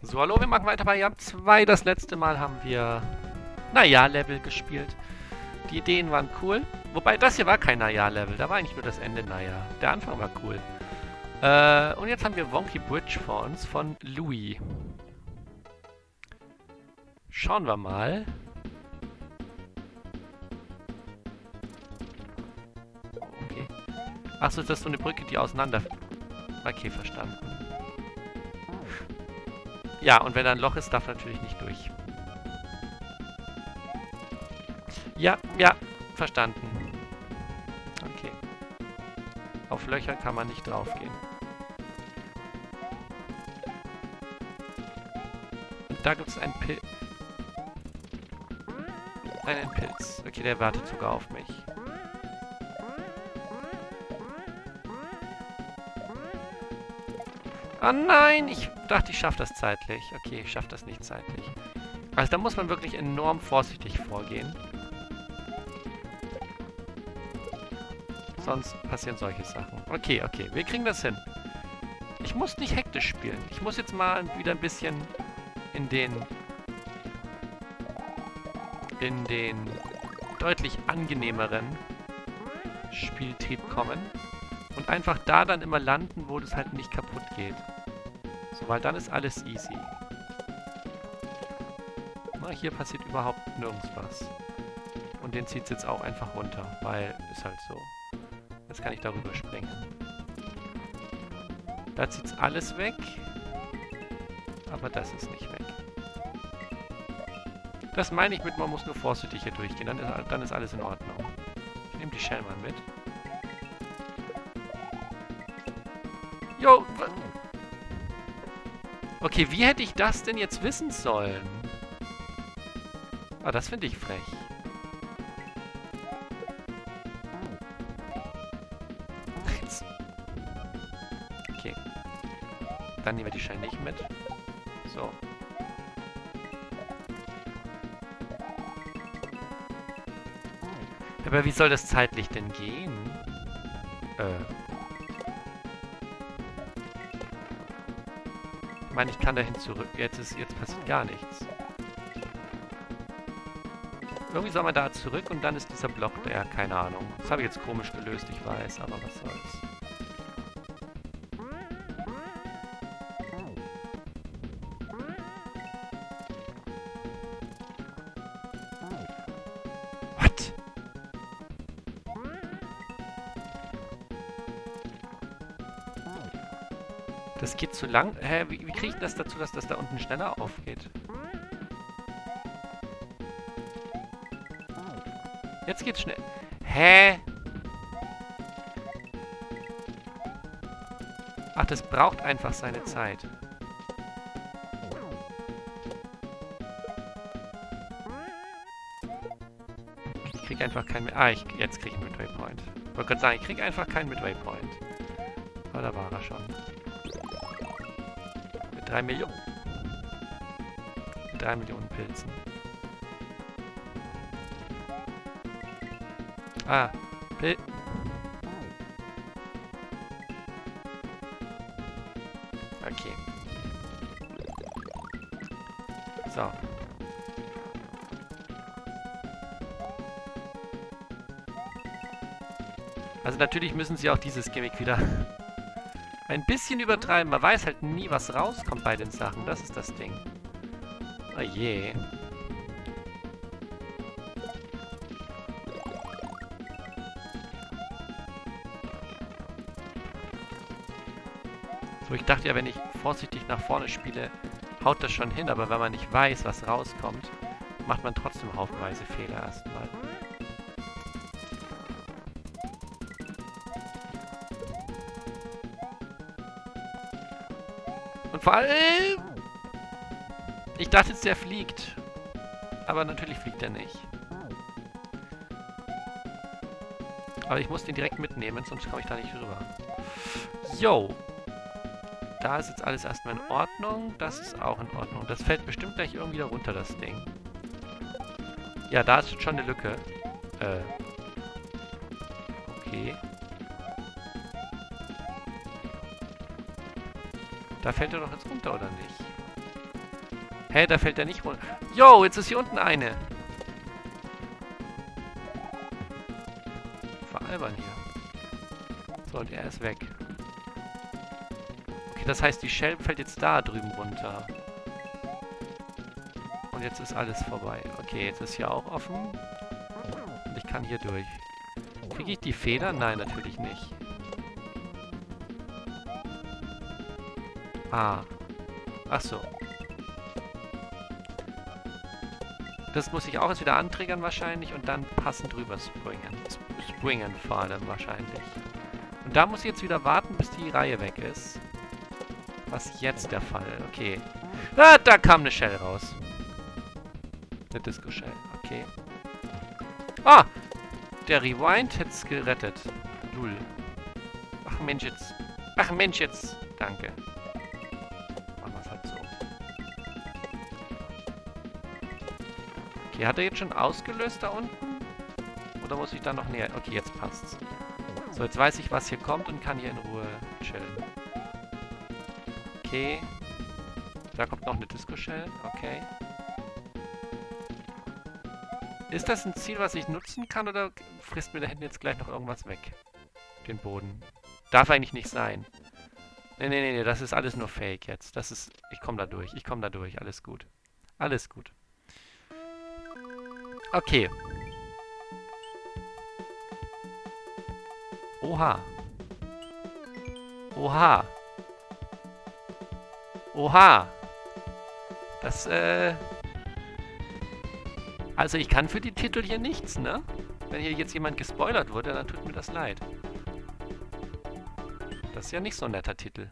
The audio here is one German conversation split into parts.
So, hallo, wir machen weiter bei Jump 2. Das letzte Mal haben wir, naja, Level gespielt. Die Ideen waren cool. Wobei, das hier war kein Naja-Level. Da war eigentlich nur das Ende Naja. Der Anfang war cool. Und jetzt haben wir Wonky Bridge vor uns von Louis. Schauen wir mal. Okay. Achso, ist das so eine Brücke, die auseinander... Okay, verstanden. Ja, und wenn da ein Loch ist, darf natürlich nicht durch. Ja, verstanden. Okay. Auf Löcher kann man nicht draufgehen. Und da gibt es einen Pilz. Einen Pilz. Okay, der wartet sogar auf mich. Oh nein, ich dachte, ich schaffe das zeitlich. Okay, ich schaffe das nicht zeitlich. Also da muss man wirklich enorm vorsichtig vorgehen. Sonst passieren solche Sachen. Okay, wir kriegen das hin. Ich muss nicht hektisch spielen. Ich muss jetzt mal wieder ein bisschen in den deutlich angenehmeren Spieltrieb kommen. Und einfach da dann immer landen, wo das halt nicht kaputt geht. So, weil dann ist alles easy. Na, hier passiert überhaupt nirgends was. Und den zieht es jetzt auch einfach runter, weil ist halt so. Jetzt kann ich darüber springen. Da zieht es alles weg. Aber das ist nicht weg. Das meine ich mit, man muss nur vorsichtig hier durchgehen. Dann ist alles in Ordnung. Ich nehme die Shell mal mit. Jo! Okay, wie hätte ich das denn jetzt wissen sollen? Ah, das finde ich frech. Jetzt. Okay. Dann nehmen wir die Shell nicht mit. So. Aber wie soll das zeitlich denn gehen? Ich meine, ich kann dahin zurück. Jetzt passiert gar nichts. Irgendwie soll man da zurück und dann ist dieser Block der, keine Ahnung. Das habe ich jetzt komisch gelöst, ich weiß, aber was soll's. What? Das geht zu lang. Hä, wie kriege ich das dazu, dass das da unten schneller aufgeht? Jetzt geht's schnell. Hä? Ach, das braucht einfach seine Zeit. Ich krieg einfach keinen... jetzt krieg ich einen Midway Point. Ich wollte gerade sagen, ich krieg einfach keinen Midway Point. Aber da war er schon. 3 Millionen. 3 Millionen Pilzen. Ah, okay. So. Also natürlich müssen sie auch dieses Gimmick wieder ein bisschen übertreiben. Man weiß halt nie, was rauskommt bei den Sachen. Das ist das Ding. Oh je. So, ich dachte ja, wenn ich vorsichtig nach vorne spiele, haut das schon hin. Aber wenn man nicht weiß, was rauskommt, macht man trotzdem haufenweise Fehler erstmal. Und vor allem... Ich dachte jetzt, der fliegt. Aber natürlich fliegt er nicht. Aber ich muss den direkt mitnehmen, sonst komme ich da nicht rüber. Yo! Da ist jetzt alles erstmal in Ordnung. Das ist auch in Ordnung. Das fällt bestimmt gleich irgendwie da runter, das Ding. Ja, da ist schon eine Lücke. Okay. Da fällt er doch jetzt runter, oder nicht? Hä, da fällt er nicht runter. Yo, jetzt ist hier unten eine. Veralbern hier. So, und er ist weg. Okay, das heißt, die Shell fällt jetzt da drüben runter. Und jetzt ist alles vorbei. Okay, jetzt ist hier auch offen. Und ich kann hier durch. Kriege ich die Feder? Nein, natürlich nicht. Ah. Ach so. Das muss ich auch jetzt wieder antriggern wahrscheinlich und dann passend drüber springen. Springen vor allem wahrscheinlich. Und da muss ich jetzt wieder warten, bis die Reihe weg ist. Was jetzt der Fall? Okay. Ah, da kam eine Shell raus. Eine Disco-Shell. Okay. Ah! Der Rewind hätte es gerettet. Lul. Ach Mensch jetzt. Ach Mensch jetzt. Danke. Machen wir es halt so. Okay, hat er jetzt schon ausgelöst da unten? Oder muss ich da noch näher? Okay, jetzt passt's. So, jetzt weiß ich, was hier kommt und kann hier in Ruhe chillen. Okay. Da kommt noch eine Disco-Shell. Okay. Ist das ein Ziel, was ich nutzen kann, oder frisst mir da hinten jetzt gleich noch irgendwas weg? Den Boden. Darf eigentlich nicht sein. Nee, das ist alles nur Fake jetzt. Das ist... Ich komme da durch. Ich komme da durch. Alles gut. Alles gut. Okay. Oha. Oha. Oha. Das, Also ich kann für die Titel hier nichts, ne? Wenn hier jetzt jemand gespoilert wurde, dann tut mir das leid. Das ist ja nicht so ein netter Titel.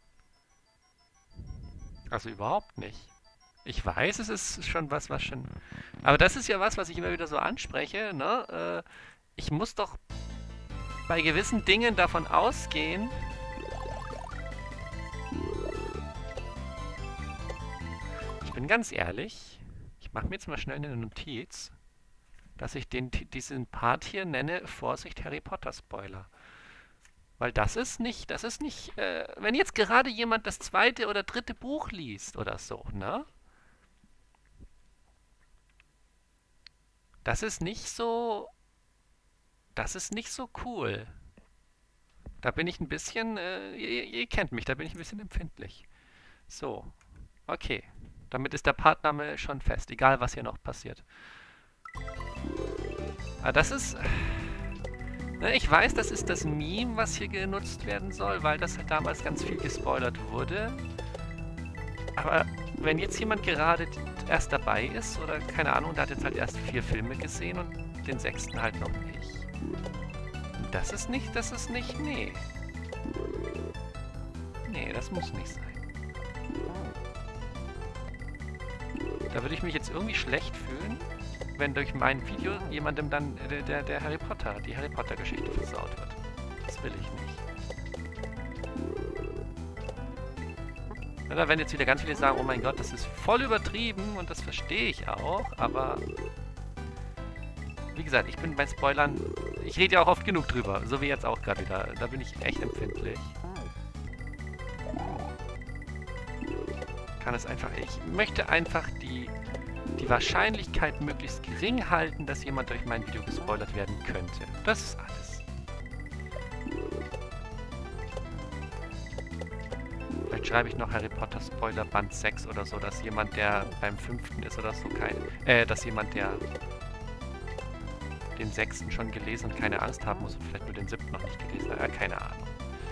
Also überhaupt nicht. Ich weiß, es ist schon was schon... Aber das ist ja was ich immer wieder so anspreche, ne? Ich muss doch bei gewissen Dingen davon ausgehen... Ich bin ganz ehrlich... Ich mache mir jetzt mal schnell eine Notiz, dass ich diesen Part hier nenne, Vorsicht, Harry Potter Spoiler. Weil das ist nicht, wenn jetzt gerade jemand das 2. oder 3. Buch liest oder so, ne? Das ist nicht so cool. Da bin ich ein bisschen, ihr kennt mich, da bin ich ein bisschen empfindlich. So, okay. Damit ist der Partname schon fest, egal was hier noch passiert. Aber das ist... Ne, ich weiß, das ist das Meme, was hier genutzt werden soll, weil das halt damals ganz viel gespoilert wurde. Aber wenn jetzt jemand gerade erst dabei ist, oder keine Ahnung, der hat jetzt halt erst 4 Filme gesehen und den 6. halt noch nicht. Das ist nicht, nee. Nee, das muss nicht sein. Da würde ich mich jetzt irgendwie schlecht fühlen, wenn durch mein Video jemandem dann die Harry Potter Geschichte versaut wird. Das will ich nicht. Oder wenn jetzt wieder ganz viele sagen, oh mein Gott, das ist voll übertrieben und das verstehe ich auch, aber wie gesagt, ich bin bei Spoilern, ich rede ja auch oft genug drüber, so wie jetzt auch gerade wieder, da bin ich echt empfindlich. Kann es einfach, ich möchte einfach die Wahrscheinlichkeit möglichst gering halten, dass jemand durch mein Video gespoilert werden könnte. Das ist alles. Vielleicht schreibe ich noch Harry Potter Spoiler Band 6 oder so, dass jemand, der beim 5. ist oder so, dass jemand, der den 6. schon gelesen und keine Angst haben muss und vielleicht nur den 7. noch nicht gelesen hat. Keine Ahnung.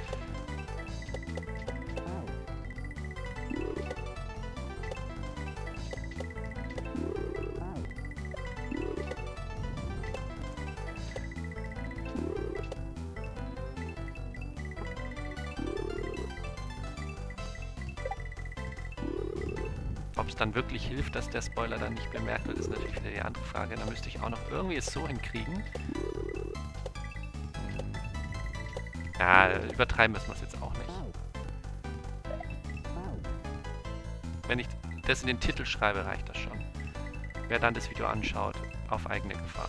Ob es dann wirklich hilft, dass der Spoiler dann nicht bemerkt wird, ist natürlich wieder die andere Frage. Da müsste ich auch noch irgendwie es so hinkriegen. Ja, übertreiben müssen wir es jetzt auch nicht. Wenn ich das in den Titel schreibe, reicht das schon. Wer dann das Video anschaut, auf eigene Gefahr.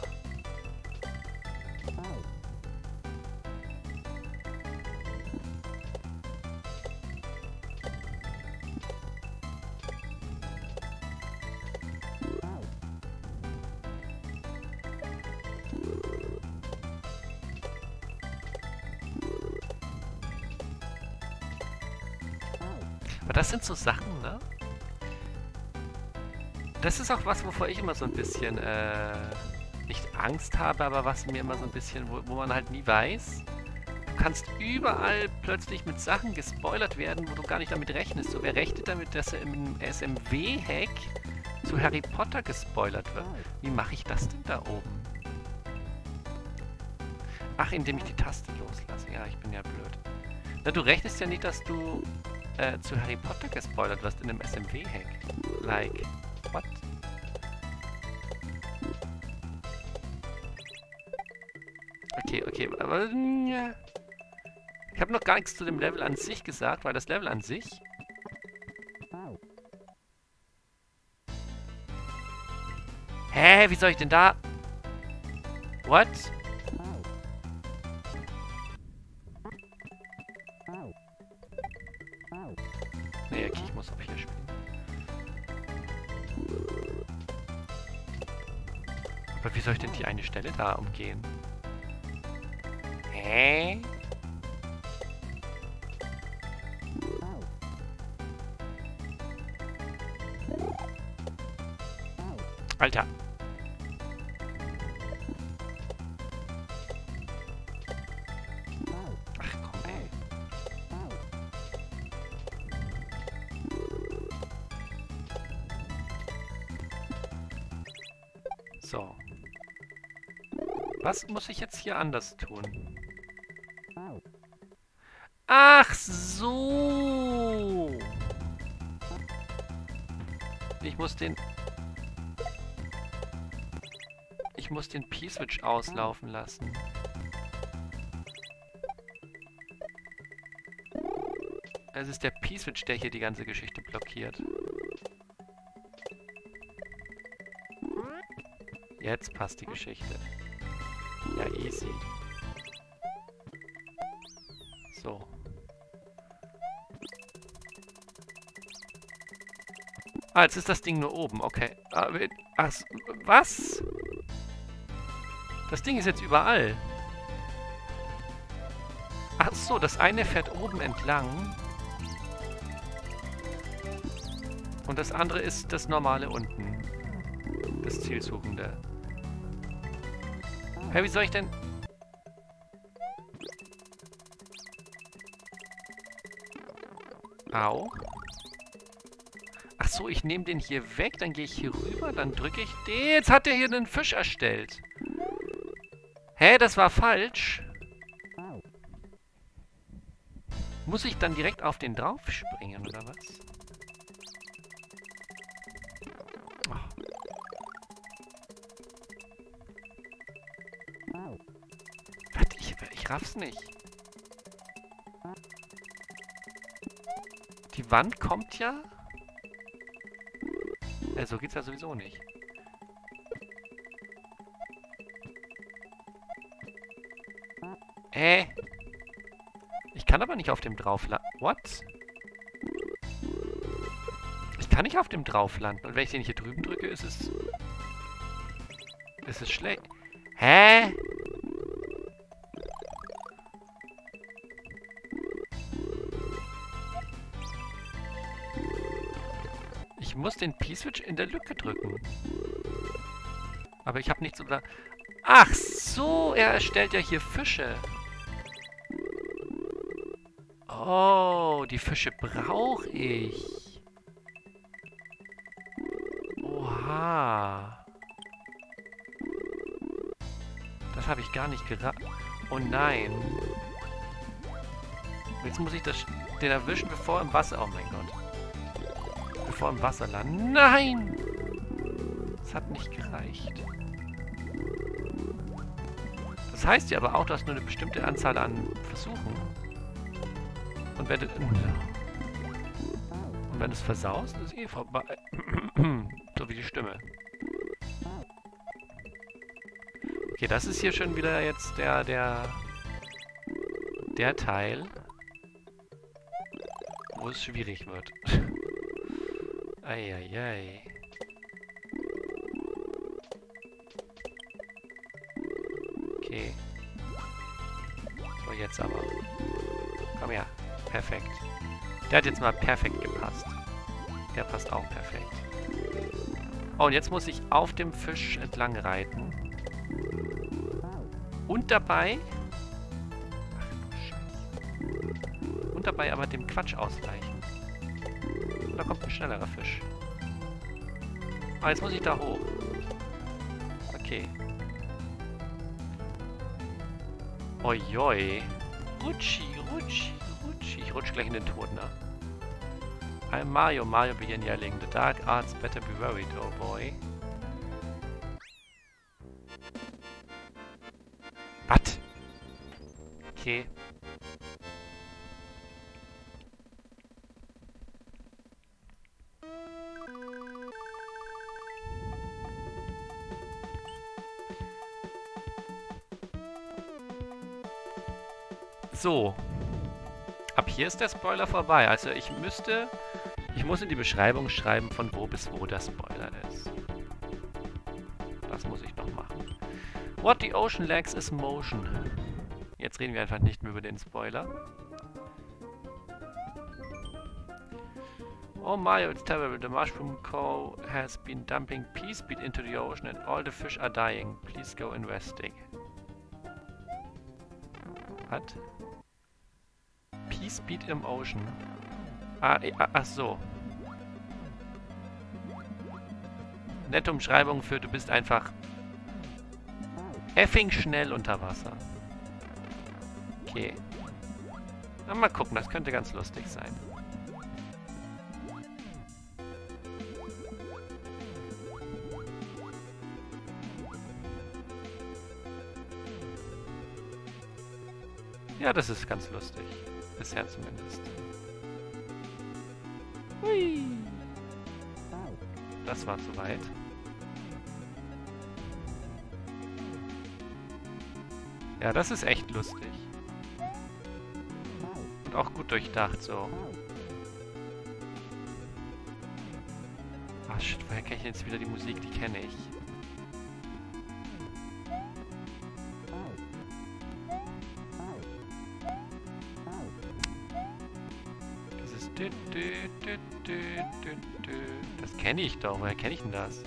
Aber das sind so Sachen, ne? Das ist auch was, wovor ich immer so ein bisschen, nicht Angst habe, aber was mir immer so ein bisschen, wo man halt nie weiß. Du kannst überall plötzlich mit Sachen gespoilert werden, wo du gar nicht damit rechnest. So, wer rechnet damit, dass er im SMW-Hack zu Harry Potter gespoilert wird? Wie mache ich das denn da oben? Ach, indem ich die Taste loslasse. Ja, ich bin ja blöd. Na, du rechnest ja nicht, dass du zu Harry Potter gespoilert wirst in einem SMW-Hack. Like, what? Okay, aber... Ja. Ich habe noch gar nichts zu dem Level an sich gesagt, weil das Level an sich... Hä, wie soll ich denn da... What? Nee, okay, ich muss auf hier spielen. Aber wie soll ich denn die eine Stelle da umgehen? Hä? Alter. Ach komm, ey. So. Was muss ich jetzt hier anders tun? Ach so. Ich muss den P-Switch auslaufen lassen. Es ist der P-Switch, der hier die ganze Geschichte blockiert. Jetzt passt die Geschichte. Ja, easy. So. Ah, jetzt ist das Ding nur oben. Okay. Ach, was? Das Ding ist jetzt überall. Ach so, das eine fährt oben entlang. Und das andere ist das normale unten. Das Zielsuchende. Hä, wie soll ich denn... Au. Ach so, ich nehme den hier weg, dann gehe ich hier rüber, dann drücke ich den... Jetzt hat er hier einen Fisch erstellt. Hä, das war falsch. Muss ich dann direkt auf den drauf springen, oder was? Oh. Warte, ich raff's nicht. Die Wand kommt ja... so geht's ja sowieso nicht. Ich kann aber nicht auf dem drauf landen. What? Ich kann nicht auf dem drauf landen. Und wenn ich den hier drüben drücke, ist es... Ist es schlecht. Hä? Ich muss den P-Switch in der Lücke drücken. Aber ich habe nichts unter... Ach so, er erstellt ja hier Fische. Oh, die Fische brauche ich. Oha. Das habe ich gar nicht geraten. Oh nein. Jetzt muss ich den erwischen, bevor er im Wasser... Oh mein Gott. Bevor er im Wasser landet. Nein! Das hat nicht gereicht. Das heißt ja aber auch, du hast nur eine bestimmte Anzahl an Versuchen. Und wenn du es versaust, ist eh vorbei. So wie die Stimme. Okay, das ist hier schon wieder jetzt der Teil, wo es schwierig wird. Eieiei. Okay. So, jetzt aber. Komm her. Perfekt. Der hat jetzt mal perfekt gepasst. Der passt auch perfekt. Oh, und jetzt muss ich auf dem Fisch entlang reiten. Und dabei... Ach du Scheiße. Und dabei aber dem Quatsch ausweichen. Und da kommt ein schnellerer Fisch. Ah, jetzt muss ich da hoch. Okay. Ojoi. Rutschi, rutschi, rutschi. Ich rutsch gleich in den Tod, ne? I'm Mario. Mario began yelling. The dark arts better be worried, oh boy. Was? Okay. So. Ab hier ist der Spoiler vorbei. Also ich muss in die Beschreibung schreiben, von wo bis wo der Spoiler ist. Das muss ich noch machen. What the ocean lacks is motion. Jetzt reden wir einfach nicht mehr über den Spoiler. Oh Mario, it's terrible. The Mushroom Co. has been dumping pea speed into the ocean and all the fish are dying. Please go investigate. What? Pea speed im Ocean. Ach so. Nette Umschreibung für du bist einfach effing schnell unter Wasser. Okay. Na, mal gucken, das könnte ganz lustig sein. Ja, das ist ganz lustig. Bisher zumindest. Hui. Das war zu weit. Ja, das ist echt lustig. Und auch gut durchdacht, so. Ah, shit, woher kenne ich jetzt wieder die Musik? Die kenne ich. Dieses das kenne ich doch. Woher kenne ich denn das?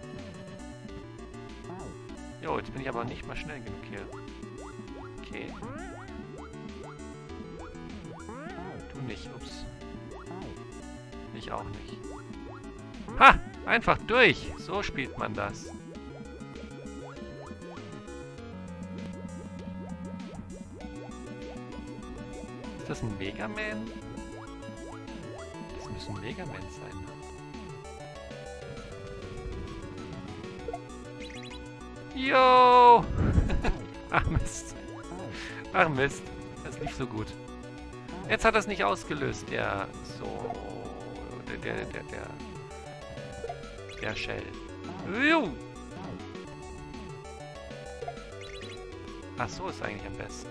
Jo, jetzt bin ich aber nicht mal schnell genug hier. Okay. Du nicht, ups. Ich auch nicht. Ha! Einfach durch! So spielt man das. Ist das ein Mega Man? Das müssen Mega Man sein. Jo! Ach Mist. Ach Mist. Das lief so gut. Jetzt hat das nicht ausgelöst, der Shell. Juhu. Ach so ist eigentlich am besten.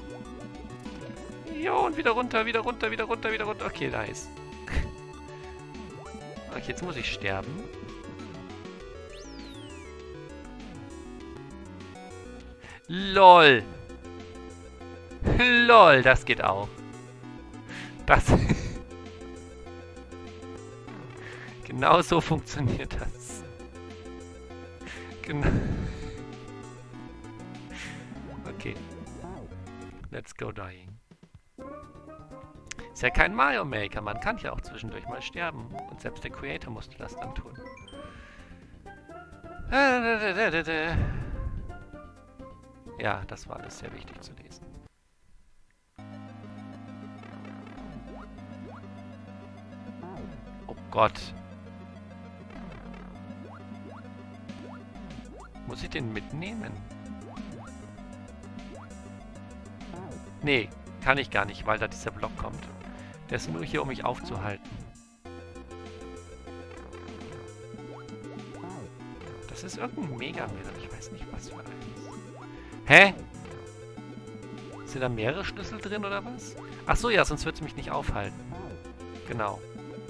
Jo, und wieder runter, wieder runter, wieder runter, wieder runter. Okay, nice. Okay, jetzt muss ich sterben. LOL. LOL, das geht auch. Das... Genau so funktioniert das. Genau. Okay. Let's go dying. Ist ja kein Mario Maker, man kann ja auch zwischendurch mal sterben. Und selbst der Creator musste das dann tun. Ja, das war alles sehr wichtig zu lesen. Oh Gott. Muss ich den mitnehmen? Nee, kann ich gar nicht, weil da dieser Block kommt. Der ist nur hier, um mich aufzuhalten. Das ist irgendein Mega-Man, ich weiß nicht, was für eins. Hä? Sind da mehrere Schlüssel drin, oder was? Ach so, ja, sonst wird es mich nicht aufhalten. Genau.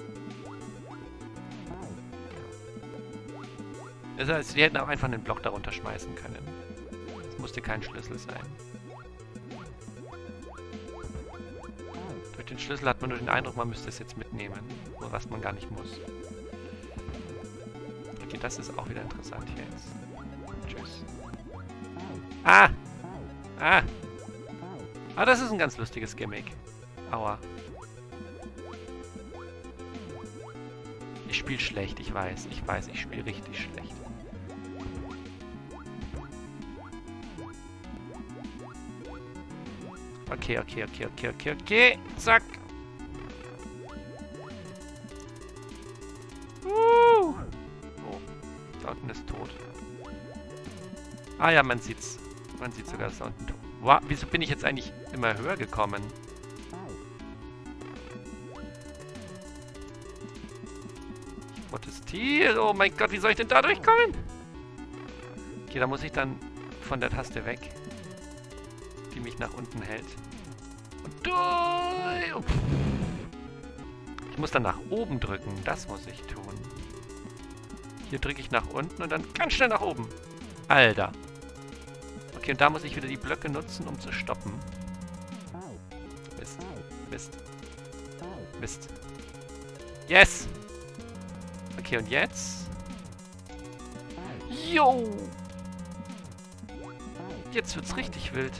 Das heißt, wir hätten auch einfach einen Block darunter schmeißen können. Es musste kein Schlüssel sein. den Schlüssel hat man nur den Eindruck, man müsste es jetzt mitnehmen. Was man gar nicht muss. Okay, das ist auch wieder interessant hier jetzt. Tschüss. Ah! Ah! Ah, das ist ein ganz lustiges Gimmick. Aua. Ich spiele schlecht, ich weiß. Ich weiß, ich spiele richtig schlecht. Okay, okay, okay, okay, okay, okay. Zack. Oh, da unten ist tot. Ah ja, man sieht's. Man sieht sogar, dass da unten tot. Wow, wieso bin ich jetzt eigentlich immer höher gekommen? Ich protestiere. Oh mein Gott, wie soll ich denn da durchkommen? Okay, da muss ich dann von der Taste weg, die mich nach unten hält. Und durch! Ich muss dann nach oben drücken. Das muss ich tun. Hier drücke ich nach unten und dann ganz schnell nach oben. Alter. Okay, und da muss ich wieder die Blöcke nutzen, um zu stoppen. Mist. Mist. Mist. Yes! Okay, und jetzt? Jo! Jetzt wird's richtig wild.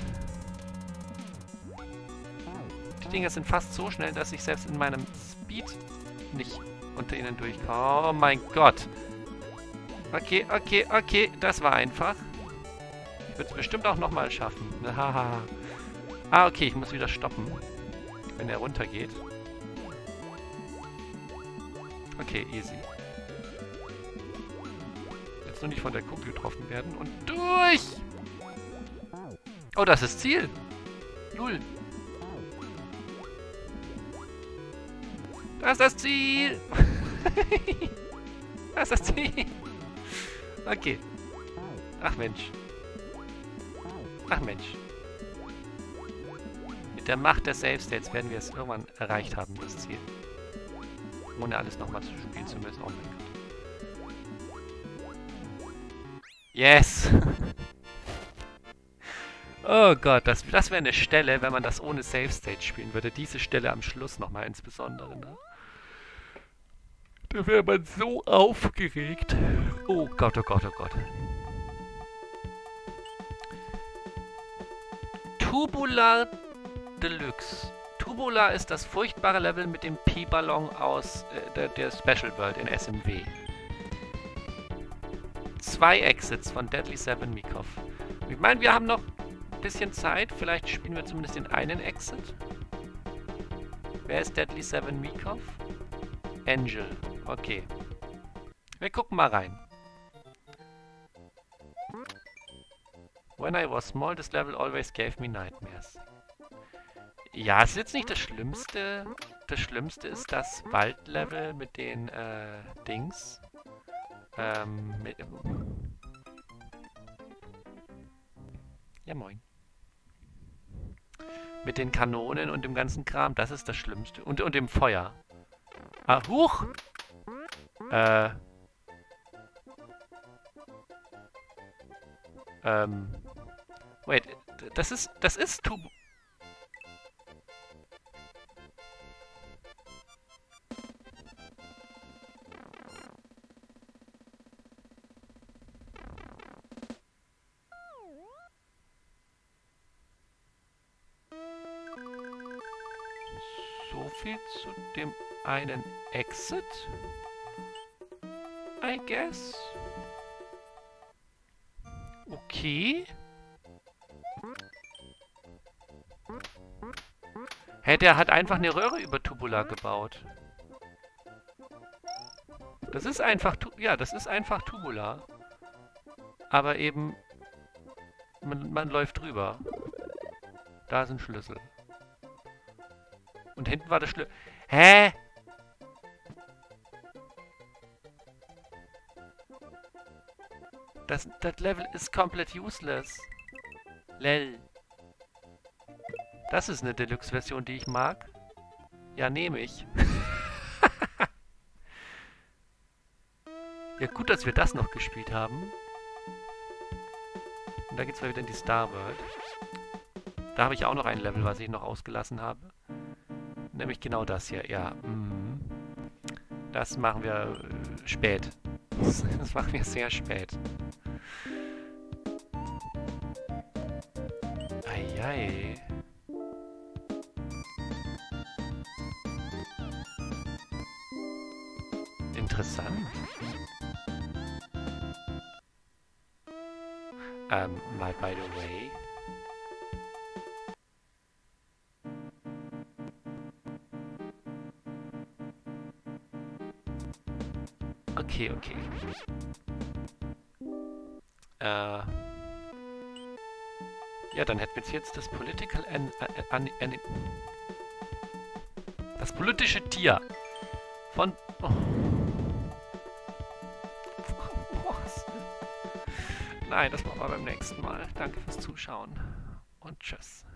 Die Dinger sind fast so schnell, dass ich selbst in meinem Speed nicht unter ihnen durchkomme. Oh mein Gott. Okay, okay, okay. Das war einfach. Ich würde es bestimmt auch nochmal schaffen. Haha. Ah, okay. Ich muss wieder stoppen. Wenn er runtergeht. Okay, easy. Jetzt nur nicht von der Kugel getroffen werden. Und durch! Oh, das ist Ziel. Null. Das ist das Ziel. Das ist das Ziel. Okay. Ach Mensch. Ach Mensch. Mit der Macht der Save States werden wir es irgendwann erreicht haben, das Ziel. Ohne alles nochmal spielen zu müssen. Oh mein Gott. Yes! Oh Gott, das wäre eine Stelle, wenn man das ohne Save State spielen würde. Diese Stelle am Schluss nochmal insbesondere, ne? Da wäre man so aufgeregt. Oh Gott, oh Gott, oh Gott. Tubular Deluxe. Tubular ist das furchtbare Level mit dem Pi-Ballon aus der Special World in SMW. 2 Exits von Deadly Seven Mikov. Ich meine, wir haben noch ein bisschen Zeit. Vielleicht spielen wir zumindest den einen Exit. Wer ist Deadly Seven Mikov? Angel. Okay. Wir gucken mal rein. When I was small, this level always gave me nightmares. Ja, es ist jetzt nicht das Schlimmste. Das Schlimmste ist das Waldlevel mit den Dings. Ja, moin. Mit den Kanonen und dem ganzen Kram. Das ist das Schlimmste. Und dem Feuer. Ah, huch! Wait, das ist Tubu... So viel zu dem einen Exit, I guess. Okay. Hey, der hat einfach eine Röhre über Tubular gebaut. Das ist einfach, ja, das ist einfach Tubular. Aber eben, man läuft drüber. Da ist ein Schlüssel. Und hinten war der Schlüssel. Hä? Das Level ist komplett useless. Lel. Das ist eine Deluxe-Version, die ich mag. Ja, nehme ich. Ja, gut, dass wir das noch gespielt haben. Und da geht's mal wieder in die Star World. Da habe ich auch noch ein Level, was ich noch ausgelassen habe. Nämlich genau das hier, ja. Mhm. Das machen wir spät. Das machen wir sehr spät. Eieiei. Interessant. Mal by the way. Okay, okay. Ja, dann hätten wir jetzt das das politische Tier von... Oh. Was? Nein, das machen wir beim nächsten Mal. Danke fürs Zuschauen und tschüss.